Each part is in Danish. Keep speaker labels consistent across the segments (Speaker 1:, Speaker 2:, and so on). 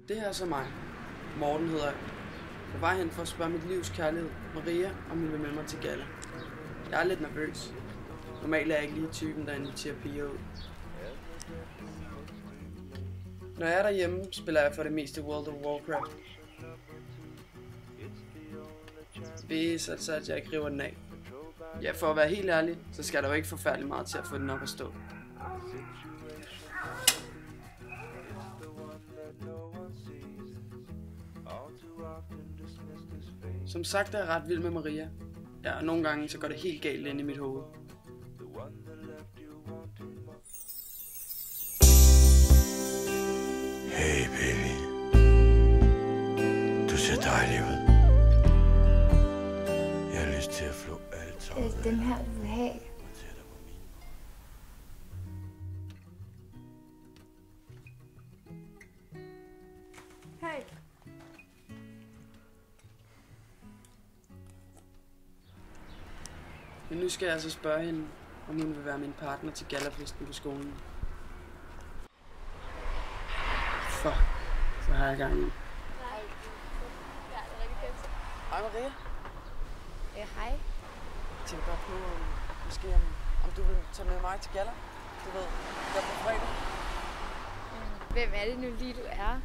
Speaker 1: Det her er så mig. Morten hedder jeg. På vej hen for at spørge mit livs kærlighed, Maria, om hun vil med mig til galla. Jeg er lidt nervøs. Normalt er jeg ikke lige typen, der inviterer piger ud. Når jeg er derhjemme, spiller jeg for det meste World of Warcraft. Hvis altså, at jeg ikke river den af. Ja, for at være helt ærlig, så skal der jo ikke forfærdeligt meget til at få den op at stå. Som sagt er jeg ret vild med Maria. Ja, og nogle gange så går det helt galt inde i mit hoved.
Speaker 2: Hey baby, du ser dejlig ud. Jeg har lyst til at flå alle tårerne.
Speaker 3: Den her du vil have. Hej.
Speaker 1: Men nu skal jeg altså spørge hende, om hun vil være min partner til gallafesten på skolen. Fuck, så har jeg gang i. Hej Maria.
Speaker 3: Hej.
Speaker 1: Jeg tænkte bare på, måske om du vil tage med mig til galla. Du ved, jeg på fredag.
Speaker 3: Hvem er det nu lige du er?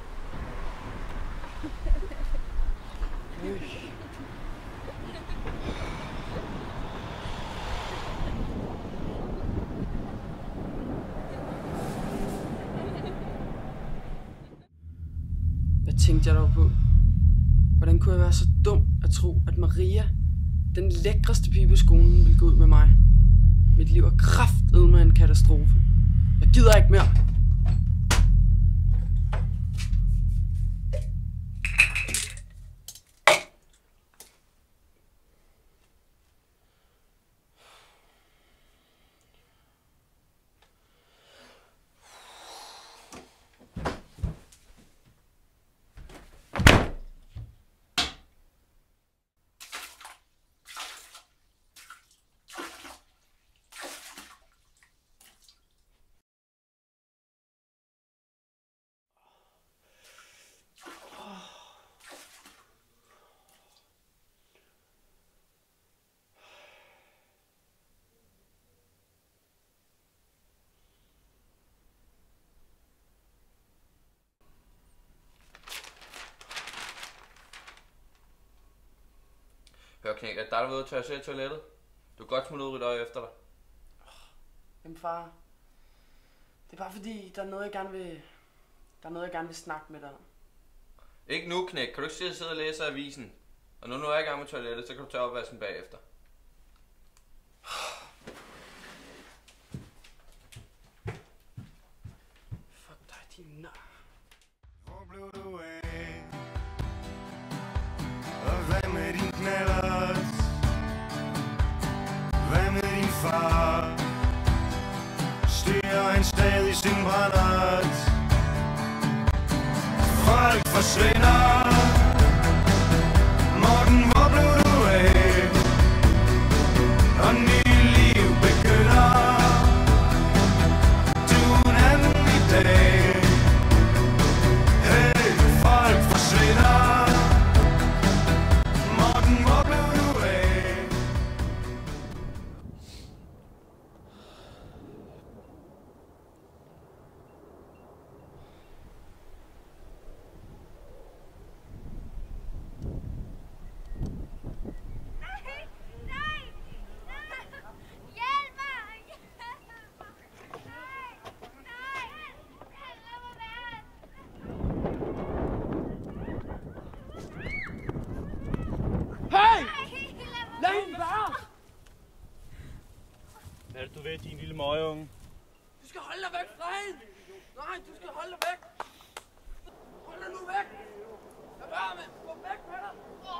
Speaker 1: Hvad tænkte jeg dog på? Hvordan kunne jeg være så dum at tro, at Maria, den lækreste pige på skolen, ville gå ud med mig? Mit liv er kraftedme en katastrofe. Jeg gider ikke mere.
Speaker 4: Hør Knæk, er det dig, der var ude og tørre i toilettet? Du kan godt smutte ud og rydde øje efter dig.
Speaker 1: Jamen far, det er bare fordi, der er noget, jeg gerne vil snakke med dig om.
Speaker 4: Ikke nu, Knæk. Kan du ikke sidde og læse avisen? Og nu er jeg i gang med toilettet, så kan du tage opvasken bagefter.
Speaker 1: Fuck dig, din nar.
Speaker 2: Hvor blev du af? Og hvad med din knallert? Hvad med din far? Styrer han stadig sin brændert? Folk forsvinder. Morten, hvor blev du af? Og nye liv begynder. Du er en anden i dag. Hey, folk forsvinder. Morten, hvor blev du af?
Speaker 5: Hvad er det, du ved, din lille møgeunge?
Speaker 1: Du skal holde dig væk fra hende! Nej, du skal holde dig væk! Hold dig nu væk! Lad være med! Gå væk med dig!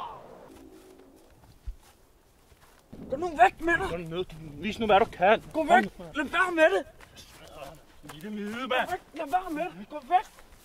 Speaker 1: Gå nu væk med dig!
Speaker 5: Gå ned, vis nu, hvad du kan.
Speaker 1: Gå væk! Lad være med det!
Speaker 5: Lille mide,
Speaker 1: Gå
Speaker 5: mand.
Speaker 1: væk! Lad være med det! Gå væk!